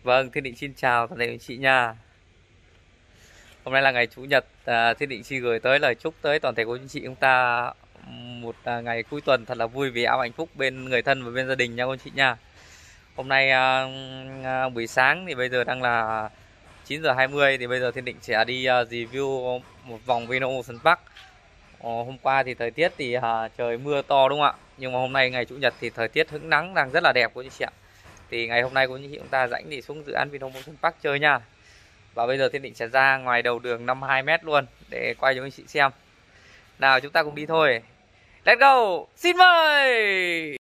Vâng, Thiên Định xin chào toàn thể anh chị nha. Hôm nay là ngày Chủ nhật, Thiên Định xin gửi tới lời chúc tới toàn thể cô anh chị chúng ta một ngày cuối tuần thật là vui vẻ, hạnh phúc bên người thân và bên gia đình nha cô anh chị nha. Hôm nay buổi sáng thì bây giờ đang là 9:20 thì bây giờ Thiên Định sẽ đi review một vòng Vino Ocean Park. Hôm qua thì thời tiết thì trời mưa to đúng không ạ? Nhưng mà hôm nay ngày Chủ nhật thì thời tiết hứng nắng đang rất là đẹp cô anh chị ạ. Thì ngày hôm nay cô anh chị chúng ta rảnh thì xuống dự án Vino Ocean Park chơi nha. Và bây giờ Thiên Định sẽ ra ngoài đầu đường 52m luôn để quay cho anh chị xem. Nào chúng ta cùng đi thôi. Let's go. Xin mời.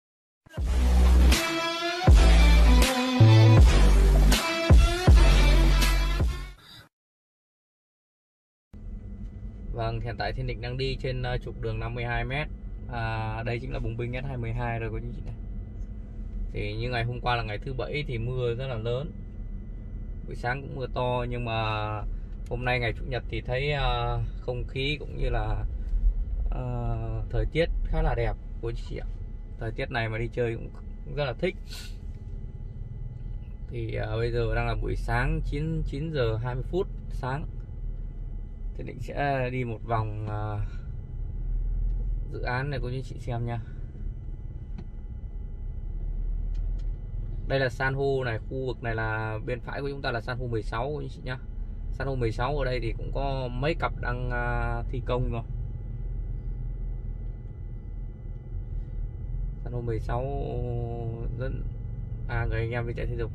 Vâng, hiện tại Thiên Định đang đi trên trục đường 52m. Đây chính là bùng binh S22 rồi cô anh chị này. Thì như ngày hôm qua là ngày thứ Bảy thì mưa rất là lớn. Buổi sáng cũng mưa to, nhưng mà hôm nay ngày Chủ nhật thì thấy không khí cũng như là thời tiết khá là đẹp cô chị ạ. Thời tiết này mà đi chơi cũng rất là thích. Thì bây giờ đang là buổi sáng 9:20 sáng. Thì Định sẽ đi một vòng dự án này cô chị xem nha. Đây là san hô này, khu vực này là bên phải của chúng ta là san hô 16 anh chị nhá. San hô 16 ở đây thì cũng có mấy cặp đang thi công rồi. San hô 16 rất người anh em đi chạy thể dục.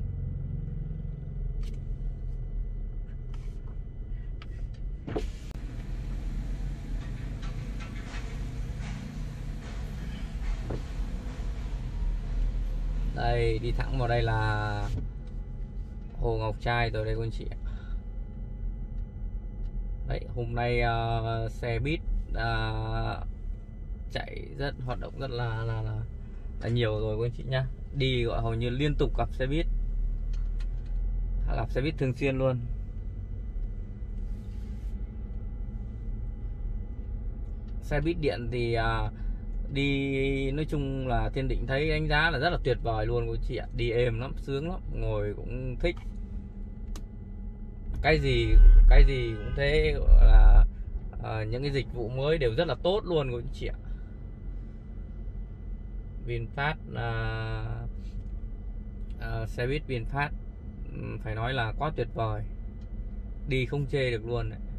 Đây, đi thẳng vào đây là Hồ Ngọc Trai rồi đây các anh chị. Đấy, hôm nay xe buýt chạy hoạt động rất là nhiều rồi các anh chị nhá. Đi gọi hầu như liên tục gặp xe buýt. Gặp xe buýt thường xuyên luôn. Xe buýt điện thì đi nói chung là Thiên Định thấy đánh giá là rất là tuyệt vời luôn cô chị ạ. Đi êm lắm, sướng lắm, ngồi cũng thích. Cái gì cũng thế, gọi là những cái dịch vụ mới đều rất là tốt luôn cô chị ạ. VinFast xe buýt VinFast phải nói là quá tuyệt vời, đi không chê được luôn đấy.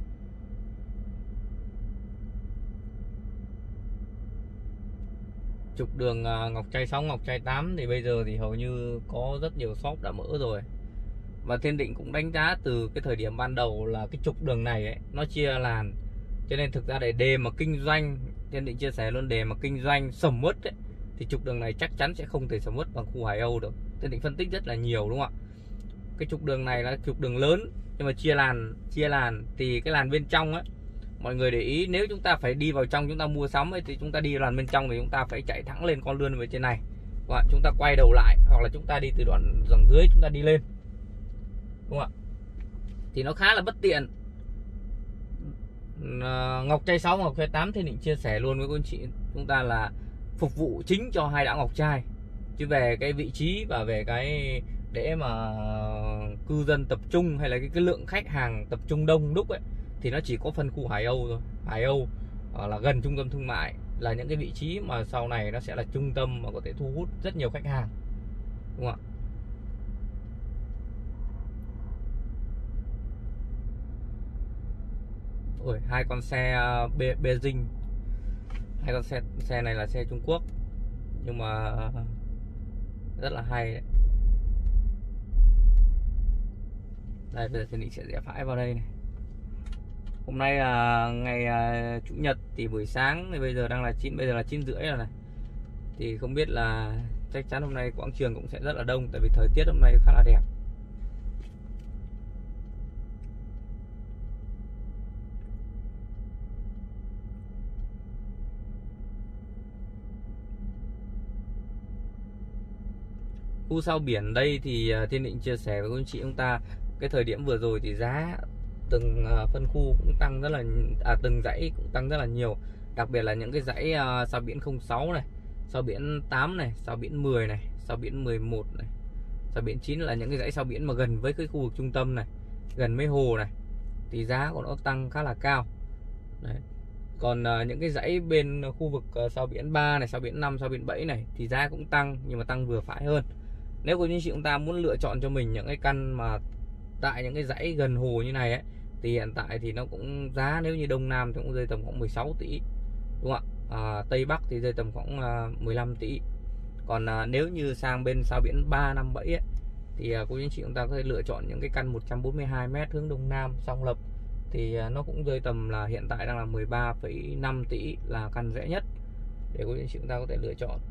Trục đường Ngọc Trai 6, Ngọc Trai 8 thì bây giờ thì hầu như có rất nhiều shop đã mở rồi. Và Thiên Định cũng đánh giá từ cái thời điểm ban đầu là cái trục đường này ấy, nó chia làn. Cho nên thực ra để mà kinh doanh, Thiên Định chia sẻ luôn, để mà kinh doanh sầm uất ấy, thì trục đường này chắc chắn sẽ không thể sầm uất bằng khu Hải Âu được. Thiên Định phân tích rất là nhiều đúng không ạ? Cái trục đường này là trục đường lớn, nhưng mà chia làn thì cái làn bên trong ấy, mọi người để ý, nếu chúng ta phải đi vào trong chúng ta mua sắm ấy, thì chúng ta đi làn bên trong thì chúng ta phải chạy thẳng lên con lươn về trên này. Và chúng ta quay đầu lại, hoặc là chúng ta đi từ đoạn dòng dưới chúng ta đi lên. Đúng không ạ? Thì nó khá là bất tiện. Ngọc Trai 6, Ngọc Trai 8 thì Định chia sẻ luôn với các anh chị chúng ta là phục vụ chính cho hai đảo Ngọc Trai. Chứ về cái vị trí và về cái để mà cư dân tập trung hay là cái lượng khách hàng tập trung đông đúc ấy, thì nó chỉ có phân khu Hải Âu thôi. Hải Âu là gần trung tâm thương mại, là những cái vị trí mà sau này nó sẽ là trung tâm mà có thể thu hút rất nhiều khách hàng. Đúng không ạ? Ôi, hai con xe Beijing. Hai con xe này là xe Trung Quốc, nhưng mà rất là hay đấy. Đây, bây giờ thì Định sẽ rẽ phải vào đây này. Hôm nay là ngày Chủ nhật thì buổi sáng thì bây giờ là 9:30 rồi này. Thì không biết là chắc chắn hôm nay quảng trường cũng sẽ rất là đông, tại vì thời tiết hôm nay khá là đẹp. Khu sao biển đây thì Thiên Định chia sẻ với các anh chị chúng ta, cái thời điểm vừa rồi thì giá từng phân khu cũng tăng rất là từng dãy cũng tăng rất là nhiều. Đặc biệt là những cái dãy sao biển 06 này, sao biển 8 này, sao biển 10 này, sao biển 11 này, Sao biển chín là những cái dãy sao biển mà gần với cái khu vực trung tâm này, gần mấy hồ này, thì giá của nó tăng khá là cao. Đấy. Còn những cái dãy bên khu vực sao biển 3 này, sao biển 5, sao biển 7 này thì giá cũng tăng, nhưng mà tăng vừa phải hơn. Nếu cô chú anh chị chúng ta muốn lựa chọn cho mình những cái căn mà tại những cái dãy gần hồ như này ấy, thì hiện tại thì nó cũng giá, nếu như Đông Nam thì cũng rơi tầm khoảng 16 tỷ, đúng không ạ? Tây Bắc thì rơi tầm khoảng 15 tỷ. Còn nếu như sang bên sao biển 3, 5, 7 ấy, thì cô chú anh chị chúng ta có thể lựa chọn những cái căn 142m hướng Đông Nam song lập, thì nó cũng rơi tầm là hiện tại đang là 13,5 tỷ là căn rẻ nhất để cô chú anh chị chúng ta có thể lựa chọn.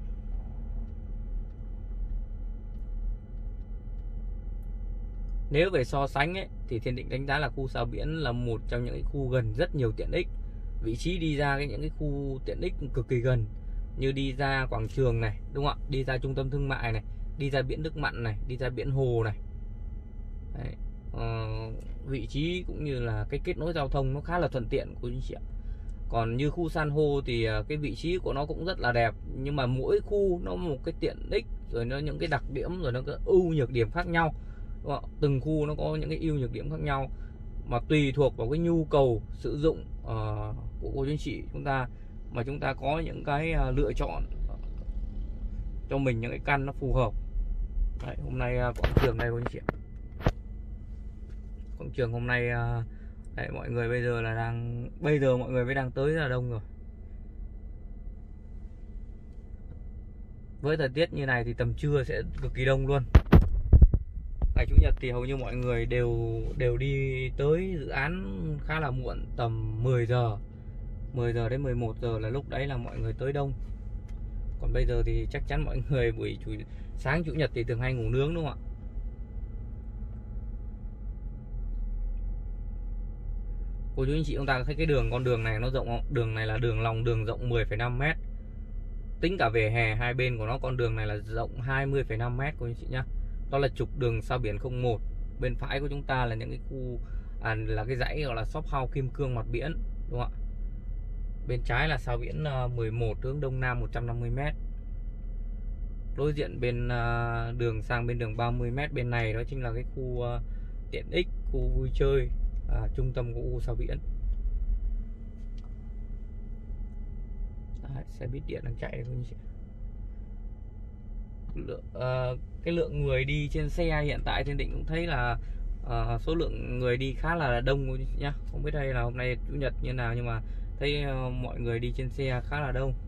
Nếu về so sánh ấy, thì Thiên Định đánh giá là khu sao biển là một trong những cái khu gần rất nhiều tiện ích. Vị trí đi ra những cái khu tiện ích cực kỳ gần, như đi ra quảng trường này, đúng không ạ? Đi ra trung tâm thương mại này, đi ra biển nước mặn này, đi ra biển hồ này. Đấy. Vị trí cũng như là cái kết nối giao thông nó khá là thuận tiện của anh chị ạ. Còn như khu san hô thì cái vị trí của nó cũng rất là đẹp, nhưng mà mỗi khu nó một cái tiện ích, rồi nó những cái đặc điểm, rồi nó có ưu nhược điểm khác nhau. Từng khu nó có những cái ưu nhược điểm khác nhau, mà tùy thuộc vào cái nhu cầu sử dụng của cô chú anh chị chúng ta, mà chúng ta có những cái lựa chọn cho mình những cái căn nó phù hợp. Đấy, hôm nay quảng trường đây cô anh chị ạ. Quảng trường hôm nay đấy, mọi người bây giờ mọi người mới đang tới rất là đông rồi. Với thời tiết như này thì tầm trưa sẽ cực kỳ đông luôn. Ngày Chủ nhật thì hầu như mọi người đều đi tới dự án khá là muộn, tầm 10 giờ đến 11 giờ là lúc đấy là mọi người tới đông. Còn bây giờ thì chắc chắn mọi người sáng Chủ nhật thì thường hay ngủ nướng, đúng không ạ? Cô chú anh chị chúng ta thấy cái con đường này nó rộng không? Đường này là lòng đường rộng 10,5m. Tính cả vỉa hè hai bên của nó, con đường này là rộng 20,5m cô anh chị nhá. Đó là trục đường sao biển 01. Bên phải của chúng ta là những cái khu là cái dãy gọi là shop house Kim Cương mặt biển, đúng không ạ? Bên trái là sao biển 11 hướng Đông Nam 150m. Đối diện bên đường sang bên đường 30m bên này đó chính là cái khu tiện ích, khu vui chơi, trung tâm của khu sao biển. Đấy, xe buýt điện đang chạy đây, anh chị. Cái lượng người đi trên xe hiện tại Thiên Định cũng thấy là số lượng người đi khá là đông nhá. Không biết đây là hôm nay Chủ nhật như nào, nhưng mà thấy mọi người đi trên xe khá là đông.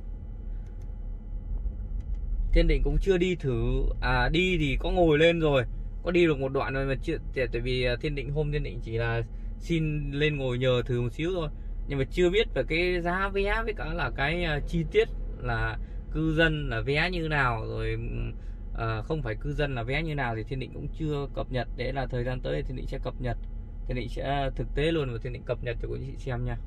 Thiên Định cũng chưa đi thử, đi thì có ngồi lên rồi, có đi được một đoạn rồi mà chưa, tại vì Thiên Định chỉ là xin lên ngồi nhờ thử một xíu thôi, nhưng mà chưa biết về cái giá vé với cả là cái chi tiết là cư dân là vé như nào, rồi không phải cư dân là vé như nào thì Thiên Định cũng chưa cập nhật. Để là thời gian tới Thiên Định sẽ cập nhật, Thiên Định sẽ thực tế luôn và Thiên Định cập nhật cho quý chị xem nha.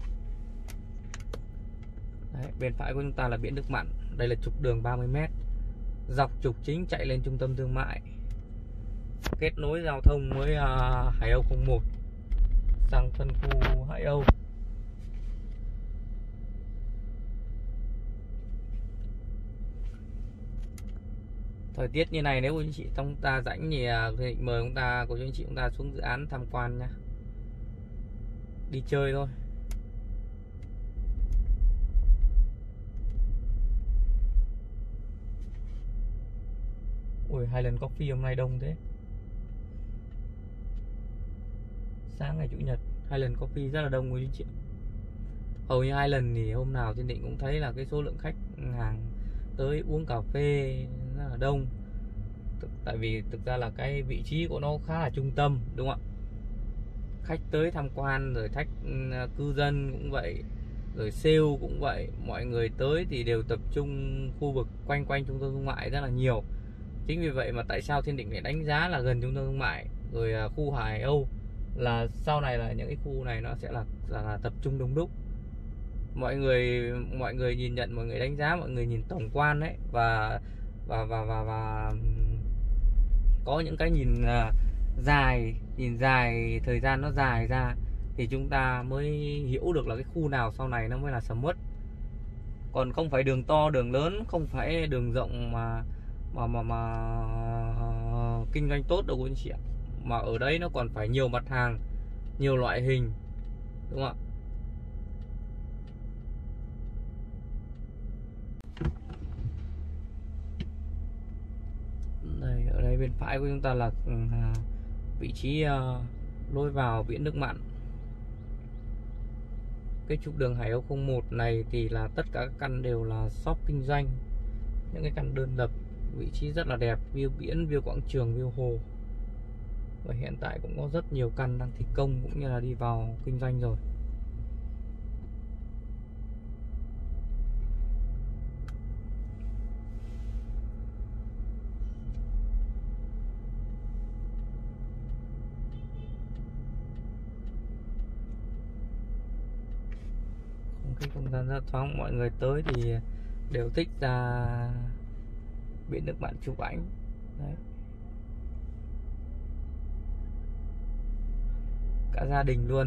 Đấy, bên phải của chúng ta là biển nước mặn. Đây là trục đường 30m, dọc trục chính chạy lên trung tâm thương mại, kết nối giao thông với Hải Âu 01 sang phân khu Hải Âu. Thời tiết như này nếu anh chị chúng ta rảnh thì mời cô chú anh chị chúng ta xuống dự án tham quan nha, đi chơi thôi. Ui, Highland Coffee hôm nay đông thế. Sáng ngày Chủ nhật Highland Coffee rất là đông quý anh chị. Hầu như Highland thì hôm nào Thiên Định cũng thấy là cái số lượng khách hàng tới uống cà phê rất là đông. Tại vì thực ra là cái vị trí của nó khá là trung tâm, đúng không ạ? Khách tới tham quan, rồi khách cư dân cũng vậy, rồi sale cũng vậy, mọi người tới thì đều tập trung khu vực quanh trung tâm thương mại rất là nhiều. Chính vì vậy mà tại sao Thiên Định lại đánh giá là gần trung tâm thương mại, rồi khu Hải Âu là sau này là những cái khu này nó sẽ là tập trung đông đúc. Mọi người nhìn nhận, mọi người đánh giá, mọi người nhìn tổng quan đấy, và có những cái nhìn dài, thời gian nó dài ra thì chúng ta mới hiểu được là cái khu nào sau này nó mới là sầm uất. Còn không phải đường to đường lớn, không phải đường rộng mà kinh doanh tốt đâu quý anh chị ạ. Mà ở đấy nó còn phải nhiều mặt hàng, nhiều loại hình, đúng không ạ? Đây, ở đây bên phải của chúng ta là vị trí lối vào Viễn Nước Mặn. Cái trục đường Hải Âu 01 này thì là tất cả các căn đều là shop kinh doanh, những cái căn đơn lập, vị trí rất là đẹp, view biển, view quảng trường, view hồ. Và hiện tại cũng có rất nhiều căn đang thi công cũng như là đi vào kinh doanh rồi. Cái không gian rất thoáng, mọi người tới thì đều thích ra Biển Nước Mặn chụp ảnh. Đấy. Cả gia đình luôn.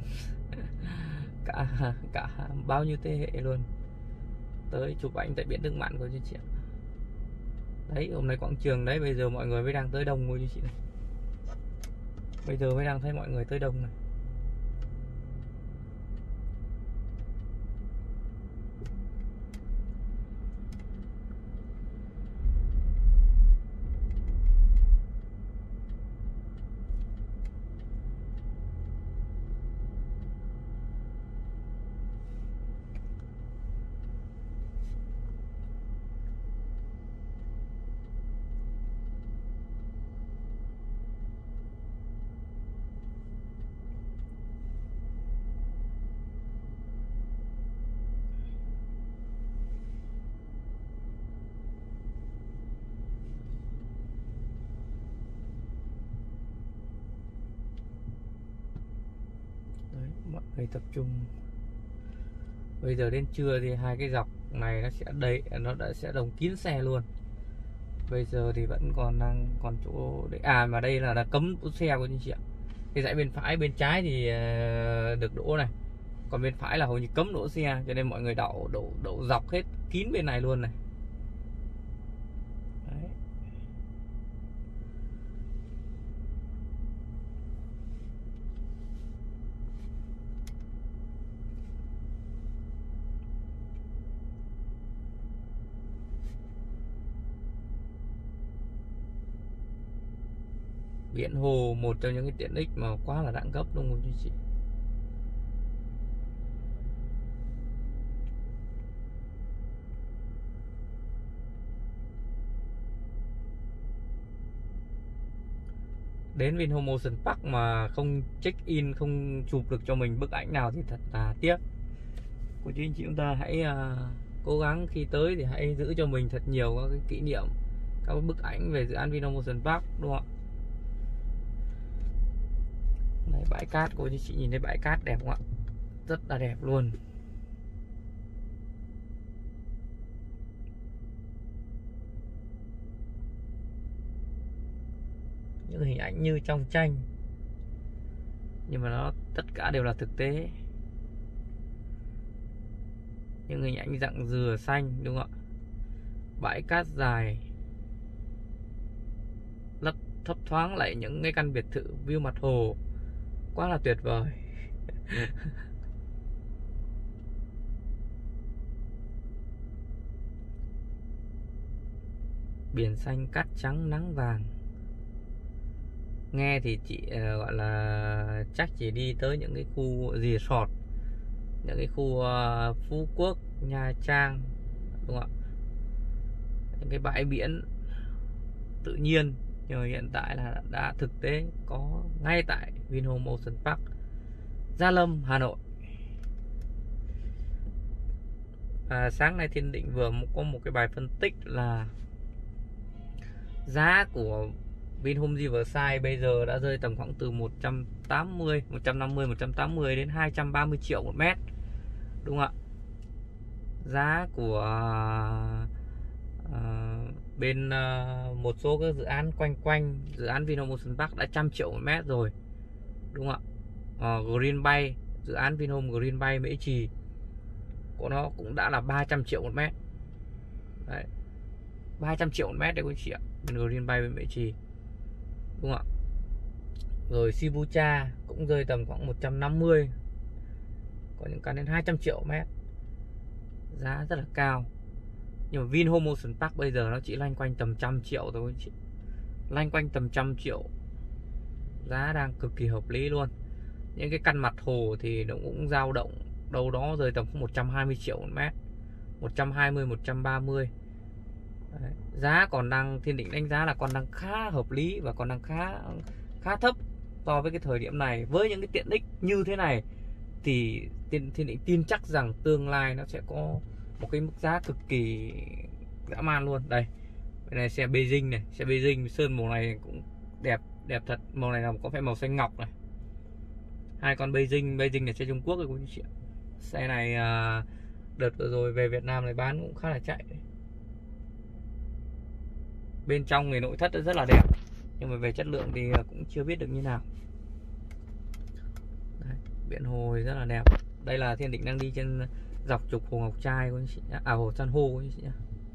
cả bao nhiêu thế hệ luôn tới chụp ảnh tại Biển Nước Mặn của chị ạ. Đấy, hôm nay quảng trường đấy, bây giờ mọi người mới đang tới đông thôi chị này. Bây giờ mới đang thấy mọi người tới đông này. Đấy, mọi người tập trung. Bây giờ đến trưa thì hai cái dọc này nó sẽ đầy, nó đã sẽ đồng kín xe luôn. Bây giờ thì vẫn còn chỗ để mà đây là cấm đỗ xe của anh chị ạ. Cái dãy bên phải, bên trái thì được đỗ này, còn bên phải là hầu như cấm đỗ xe, cho nên mọi người đậu dọc hết kín bên này luôn này. Đấy. Biển hồ, một trong những cái tiện ích mà quá là đẳng cấp đúng không chị? Đến Vinhome Ocean Park mà không check in, không chụp được cho mình bức ảnh nào thì thật là tiếc. Cô chú anh chị chúng ta hãy cố gắng khi tới thì hãy giữ cho mình thật nhiều các cái kỷ niệm, các bức ảnh về dự án Vinhome Ocean Park, đúng không ạ? Đấy, bãi cát, cô chú anh chị nhìn thấy bãi cát đẹp không ạ? Rất là đẹp luôn. Những hình ảnh như trong tranh, nhưng mà nó tất cả đều là thực tế. Những hình ảnh rặng dừa xanh, đúng không ạ? Bãi cát dài, lấp thấp thoáng lại những cái căn biệt thự view mặt hồ, quá là tuyệt vời. Biển xanh cát trắng nắng vàng. Nghe thì chị gọi là chắc chỉ đi tới những cái khu resort, những cái khu Phú Quốc, Nha Trang, đúng không ạ? Những cái bãi biển tự nhiên, nhưng mà hiện tại là đã thực tế có ngay tại Vinhome Ocean Park, Gia Lâm, Hà Nội. Sáng nay Thiên Định vừa có một cái bài phân tích là giá của Vinhome Riverside bây giờ đã rơi tầm khoảng từ 180, 150, 180 đến 230 triệu một mét, đúng không ạ? Giá của bên một số các dự án quanh dự án Vinhome Ocean Park đã 100 triệu một mét rồi, đúng không ạ? Green Bay, dự án Vinhome Green Bay Mễ Trì của nó cũng đã là 300 triệu một mét. Đấy. 200 triệu một mét đấy quý anh chị ạ, bên Green Bay bên Mễ Trì, đúng không ạ? Rồi Shibuya cũng rơi tầm khoảng 150, có những căn đến 200 triệu mét, giá rất là cao. Nhưng mà Vinhome Ocean Park bây giờ nó chỉ loanh quanh tầm 100 triệu thôi chị, loanh quanh tầm 100 triệu, giá đang cực kỳ hợp lý luôn. Những cái căn mặt hồ thì nó cũng dao động đâu đó rơi tầm 120 triệu một mét, 120, 130. Đấy. Giá còn đang, Thiên Định đánh giá là còn đang khá hợp lý và còn đang khá thấp so với cái thời điểm này. Với những cái tiện ích như thế này thì Thiên Định tin chắc rằng tương lai nó sẽ có một cái mức giá cực kỳ dã man luôn. Đây, bên này xe Beijing này, xe Beijing sơn màu này cũng đẹp thật, màu này là có phải màu xanh ngọc này. Hai con Beijing này xe Trung Quốc rồi quý anh chị ạ. Xe này đợt vừa rồi về Việt Nam này bán cũng khá là chạy đấy. Bên trong thì nội thất rất là đẹp, nhưng mà về chất lượng thì cũng chưa biết được như nào. Đấy, biển hồ rất là đẹp. Đây là Thiên Định đang đi trên dọc trục Hồ Ngọc Trai quý anh chị nhá. Hồ San hô quý anh chị nhá.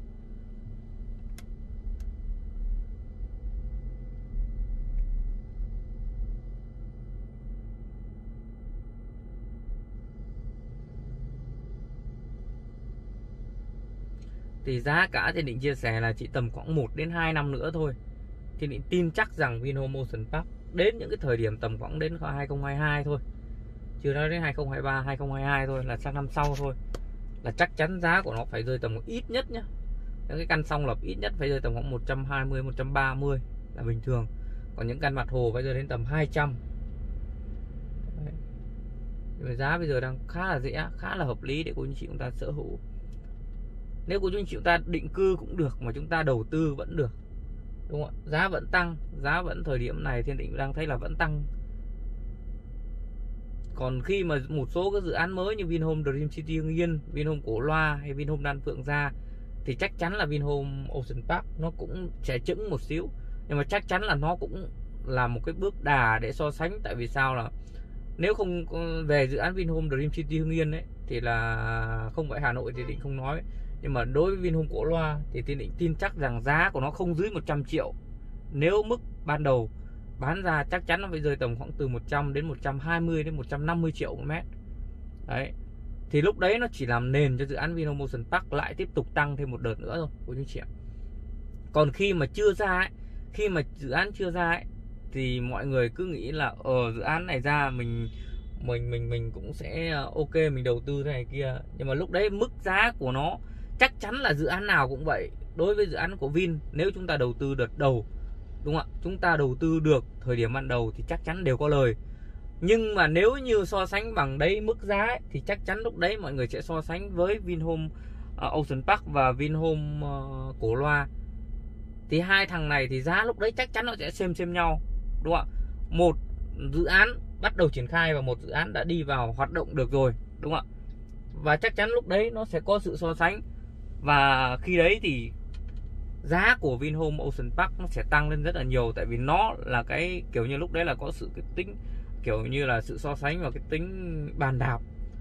Thì giá cả Thiên Định chia sẻ là chỉ tầm khoảng 1 đến 2 năm nữa thôi. Thiên Định tin chắc rằng Vinhome Ocean Park đến những cái thời điểm tầm khoảng đến 2022 thôi, chưa nói đến 2023, 2022 thôi, là sang năm sau thôi, là chắc chắn giá của nó phải rơi tầm ít nhất nhá. Những cái căn song lập ít nhất phải rơi tầm khoảng 120, 130 là bình thường. Còn những căn mặt hồ phải rơi đến tầm 200. Đấy. Nhưng giá bây giờ đang khá là rẻ, khá là hợp lý để cô anh chị chúng ta sở hữu. Nếu cô chú anh chị chúng ta định cư cũng được, mà chúng ta đầu tư vẫn được, đúng không ạ? Giá vẫn tăng, giá vẫn thời điểm này Thiên Định đang thấy là vẫn tăng. Còn khi mà một số các dự án mới như Vinhome Dream City Hưng Yên, Vinhome Cổ Loa hay Vinhome Đan Phượng ra, thì chắc chắn là Vinhome Ocean Park nó cũng sẽ chững một xíu, nhưng mà chắc chắn là nó cũng là một cái bước đà để so sánh. Tại vì sao là nếu không về dự án Vinhome Dream City Hưng Yên ấy, thì là không phải Hà Nội thì Định không nói, nhưng mà đối với Vinhome Cổ Loa thì Thiên Định tin chắc rằng giá của nó không dưới 100 triệu. Nếu mức ban đầu bán ra chắc chắn nó phải rơi tầm khoảng từ 100 đến 120 đến 150 triệu một mét. Đấy. Thì lúc đấy nó chỉ làm nền cho dự án Vinhome Ocean Park lại tiếp tục tăng thêm một đợt nữa thôi cô chú chị ạ. Còn khi mà chưa ra ấy, khi mà dự án chưa ra ấy, thì mọi người cứ nghĩ là dự án này ra mình cũng sẽ ok, mình đầu tư thế này kia. Nhưng mà lúc đấy mức giá của nó chắc chắn là dự án nào cũng vậy. Đối với dự án của Vin, nếu chúng ta đầu tư đợt đầu, đúng không ạ, chúng ta đầu tư được thời điểm ban đầu thì chắc chắn đều có lời. Nhưng mà nếu như so sánh bằng đấy mức giá ấy, thì chắc chắn lúc đấy mọi người sẽ so sánh với Vinhome Ocean Park và Vinhome Cổ Loa. Thì hai thằng này thì giá lúc đấy chắc chắn nó sẽ xem nhau, đúng không ạ? Một dự án bắt đầu triển khai và một dự án đã đi vào hoạt động được rồi, đúng không ạ? Và chắc chắn lúc đấy nó sẽ có sự so sánh. Và khi đấy thì giá của Vinhome Ocean Park nó sẽ tăng lên rất là nhiều. Tại vì nó là cái kiểu như lúc đấy là có sự cái tính kiểu như là sự so sánh và cái tính bàn đạp.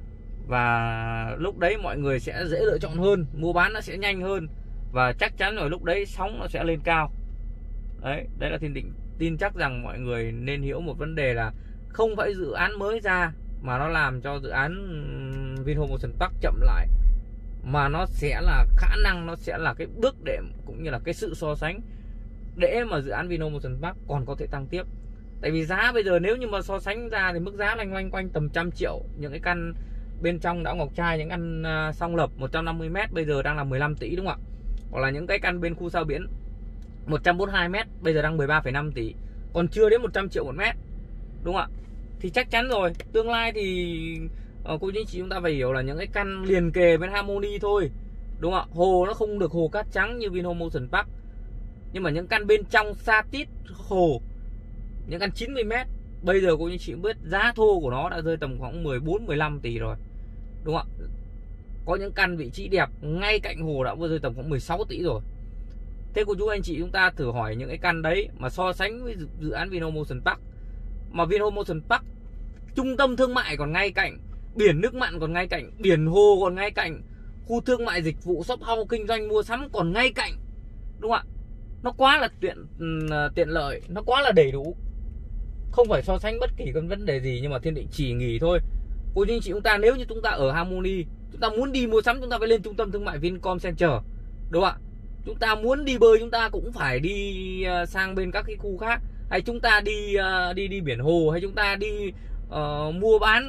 Và lúc đấy mọi người sẽ dễ lựa chọn hơn, mua bán nó sẽ nhanh hơn. Và chắc chắn rồi lúc đấy sóng nó sẽ lên cao. Đấy là Thiên Định tin chắc rằng mọi người nên hiểu một vấn đề là không phải dự án mới ra mà nó làm cho dự án Vinhome Ocean Park chậm lại, mà nó sẽ là khả năng, nó sẽ là cái bước đệm cũng như là cái sự so sánh để mà dự án Vinhome Ocean Park còn có thể tăng tiếp. Tại vì giá bây giờ nếu như mà so sánh ra thì mức giá loanh quanh tầm 100 triệu. Những cái căn bên trong Đảo Ngọc Trai, những căn song lập 150m bây giờ đang là 15 tỷ, đúng không ạ? Hoặc là những cái căn bên khu sao biển 142m bây giờ đang 13,5 tỷ, còn chưa đến 100 triệu một mét, đúng không ạ? Thì chắc chắn rồi, tương lai thì cô chú anh chị chúng ta phải hiểu là những cái căn liền kề bên Harmony thôi, đúng không ạ? Hồ nó không được hồ cát trắng như Vinhome Ocean Park, nhưng mà những căn bên trong xa tít hồ, những căn 90m bây giờ cô chú anh chị biết giá thô của nó đã rơi tầm khoảng 14-15 tỷ rồi, đúng không ạ? Có những căn vị trí đẹp ngay cạnh hồ đã rơi tầm khoảng 16 tỷ rồi. Thế cô chú anh chị chúng ta thử hỏi những cái căn đấy mà so sánh với dự án Vinhome Ocean Park, mà Vinhome Ocean Park trung tâm thương mại còn ngay cạnh, biển nước mặn còn ngay cạnh, biển hồ còn ngay cạnh, khu thương mại dịch vụ shop house kinh doanh mua sắm còn ngay cạnh, đúng không ạ? Nó quá là tiện lợi, nó quá là đầy đủ, không phải so sánh bất kỳ con vấn đề gì. Nhưng mà Thiên Định chỉ nghỉ thôi. Cô chú anh chị chúng ta, nếu như chúng ta ở Harmony, chúng ta muốn đi mua sắm chúng ta phải lên trung tâm thương mại Vincom Center, đúng không ạ? Chúng ta muốn đi bơi chúng ta cũng phải đi sang bên các cái khu khác, hay chúng ta đi biển hồ, hay chúng ta đi mua bán,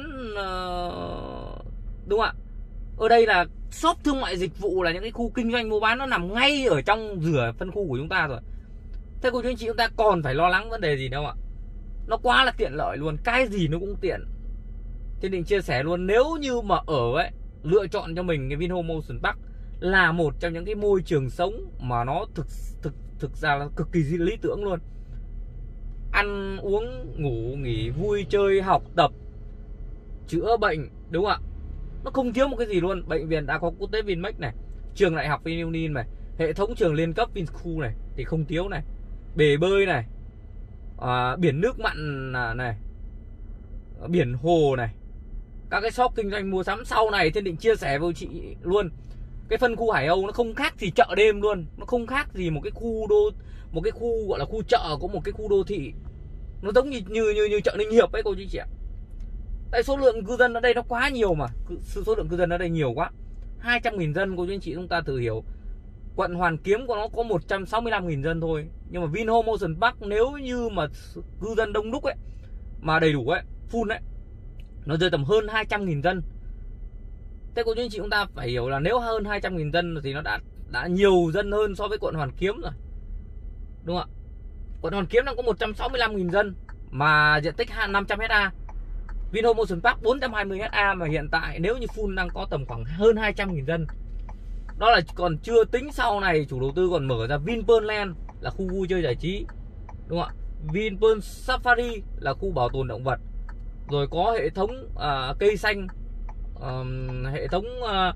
đúng không ạ? Ở đây là shop thương mại dịch vụ, là những cái khu kinh doanh mua bán, nó nằm ngay ở trong rìa phân khu của chúng ta rồi. Thế cô chú anh chị chúng ta còn phải lo lắng vấn đề gì đâu ạ? Nó quá là tiện lợi luôn, cái gì nó cũng tiện. Thiên Định chia sẻ luôn, nếu như mà ở ấy, lựa chọn cho mình cái Vinhome Ocean Park là một trong những cái môi trường sống mà nó thực ra là cực kỳ lý tưởng luôn. Ăn uống ngủ nghỉ vui chơi học tập chữa bệnh, đúng không ạ? Nó không thiếu một cái gì luôn. Bệnh viện đã có quốc tế Vinmec này, trường đại học Vinunion này, hệ thống trường liên cấp Vinschool này thì không thiếu này, bể bơi này, biển nước mặn này, biển hồ này, các cái shop kinh doanh mua sắm. Sau này Thiên Định chia sẻ với chị luôn, cái phân khu Hải Âu nó không khác gì chợ đêm luôn, nó không khác gì một cái khu gọi là khu chợ của một cái khu đô thị. Nó giống như chợ Ninh Hiệp ấy cô chú chị ạ. Tại số lượng cư dân ở đây nó quá nhiều mà, số lượng cư dân ở đây nhiều quá, 200.000 dân cô chú anh chị chúng ta thử hiểu. Quận Hoàn Kiếm của nó có 165.000 dân thôi, nhưng mà Vinhome Ocean Park nếu như mà cư dân đông đúc ấy, mà đầy đủ ấy, full ấy, nó rơi tầm hơn 200.000 dân. Thế cô chú anh chị chúng ta phải hiểu là nếu hơn 200.000 dân thì nó đã nhiều dân hơn so với quận Hoàn Kiếm rồi, đúng không ạ? Quận Hoàn Kiếm đang có 165.000 dân mà diện tích 500 ha. Vinhome Ocean Park 420 ha mà hiện tại nếu như full đang có tầm khoảng hơn 200.000 dân. Đó là còn chưa tính sau này chủ đầu tư còn mở ra Vinpearl Land là khu vui chơi giải trí, đúng không ạ? Vinpearl Safari là khu bảo tồn động vật, rồi có hệ thống cây xanh, hệ thống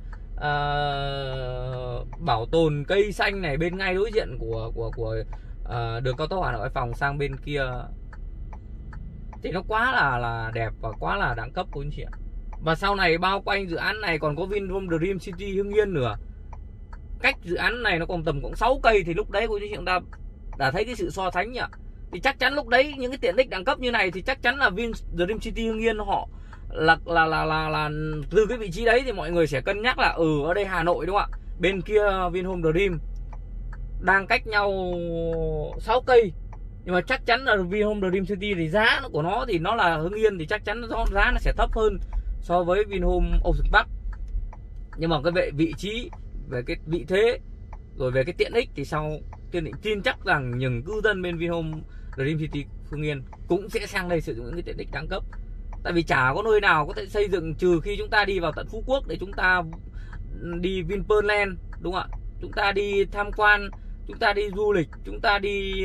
bảo tồn cây xanh này bên ngay đối diện của đường cao tốc Hà Nội Hải Phòng sang bên kia, thì nó quá là đẹp và quá là đẳng cấp của anh chị ạ. Và sau này bao quanh dự án này còn có Vinhome Dream City Hưng Yên nữa, cách dự án này nó còn tầm khoảng 6 cây. Thì lúc đấy cô chú chị chúng ta đã thấy cái sự so sánh nhỉ. Thì chắc chắn lúc đấy những cái tiện ích đẳng cấp như này thì chắc chắn là Dream City Hưng Yên họ là từ cái vị trí đấy thì mọi người sẽ cân nhắc là ở đây Hà Nội, đúng không ạ? Bên kia Vinhome Dream đang cách nhau 6 cây, nhưng mà chắc chắn là Vinhome Dream City thì giá của nó thì nó là Hưng Yên, thì chắc chắn giá nó sẽ thấp hơn so với Vinhome Ocean Park. Nhưng mà cái vị trí, về cái vị thế, rồi về cái tiện ích thì sau Thiên Định tin chắc rằng những cư dân bên Vinhome Dream City Hưng Yên cũng sẽ sang đây sử dụng những cái tiện ích đẳng cấp. Tại vì chả có nơi nào có thể xây dựng trừ khi chúng ta đi vào tận Phú Quốc để chúng ta đi Vinpearl Land, đúng không ạ? Chúng ta đi tham quan, chúng ta đi du lịch, chúng ta đi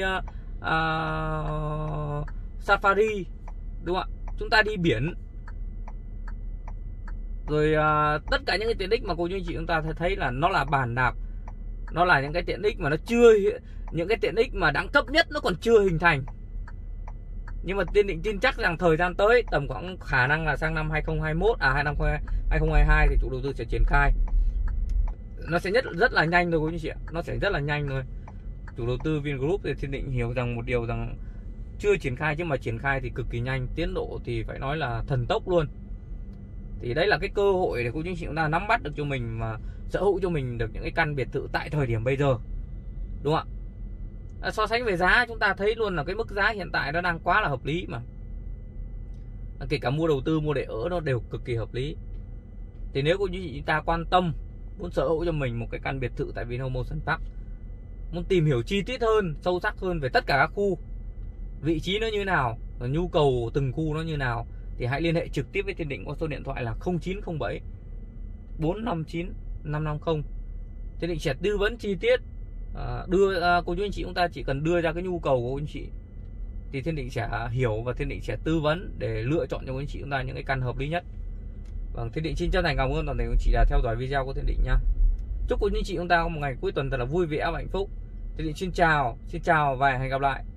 safari, đúng không ạ? Chúng ta đi biển, rồi tất cả những cái tiện ích mà cô chú anh chị chúng ta thấy là nó là bàn đạp, nó là những cái tiện ích mà nó chưa, những cái tiện ích mà đẳng cấp nhất nó còn chưa hình thành. Nhưng mà Thiên Định tin chắc rằng thời gian tới tầm khoảng khả năng là sang năm 2021 năm 2022 thì chủ đầu tư sẽ triển khai. Nó sẽ rất là nhanh thôi cô chú chị ạ, nó sẽ rất là nhanh thôi. Chủ đầu tư Vingroup thì Thiên Định hiểu rằng một điều rằng chưa triển khai chứ mà triển khai thì cực kỳ nhanh, tiến độ thì phải nói là thần tốc luôn. Thì đấy là cái cơ hội để cô chú anh chị chúng ta nắm bắt được cho mình mà sở hữu cho mình được những cái căn biệt thự tại thời điểm bây giờ, đúng không ạ? So sánh về giá chúng ta thấy luôn là cái mức giá hiện tại nó đang quá là hợp lý mà. Kể cả mua đầu tư, mua để ở nó đều cực kỳ hợp lý. Thì nếu cô chú chị chúng ta quan tâm muốn sở hữu cho mình một cái căn biệt thự tại Vinhome Ocean Park, muốn tìm hiểu chi tiết hơn, sâu sắc hơn về tất cả các khu, vị trí nó như nào, và nhu cầu từng khu nó như nào, thì hãy liên hệ trực tiếp với Thiên Định qua số điện thoại là 0907 459 550. Thiên Định sẽ tư vấn chi tiết, cô chú anh chị chúng ta chỉ cần đưa ra cái nhu cầu của anh chị thì Thiên Định sẽ hiểu và Thiên Định sẽ tư vấn để lựa chọn cho anh chị chúng ta những cái căn hợp lý nhất. Vâng, Thiên Định xin chân thành cảm ơn toàn thể anh chị đã theo dõi video của Thiên Định nha. Chúc cô chú anh chị chúng ta có một ngày cuối tuần thật là vui vẻ và hạnh phúc. Thiên Định xin chào và hẹn gặp lại.